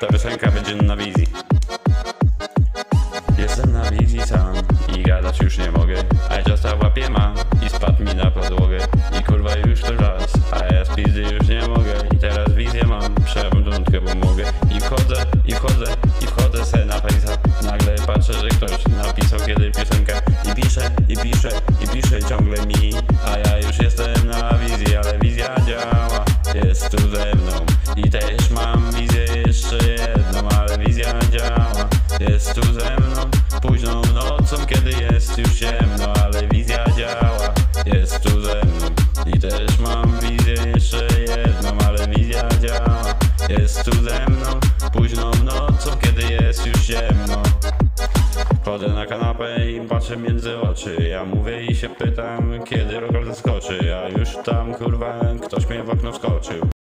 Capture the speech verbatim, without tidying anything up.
ta piosenka będzie na wizji. Jestem na wizji sam i gadać już nie mogę, a ciasta w łapie mam i spadł mi na podłogę. I kurwa już to czas, a ja z pizdy już nie mogę. I teraz wizję mam, przełączkę pomogę. I wchodzę, i wchodzę, i wchodzę se na fejsa. Nagle patrzę, że ktoś napisał kiedy piosenkę. I piszę, i piszę, i piszę ciągle mi. A ja już jestem na wizji, ale wizja działa, jest tu ze mną. I też mam wizję jeszcze jedną, ale wizja działa, jest tu ze mną. Późną nocą, kiedy jest już ciemno, ale wizja działa, jest tu ze mną. I też mam wizję jeszcze jedną, ale wizja działa, jest tu ze mną. Późną nocą, kiedy jest już ciemno. Wchodzę na kanapę i patrzę między oczy. Ja mówię i się pytam, kiedy rokal zaskoczy. A już tam kurwa ktoś mnie w okno wskoczył.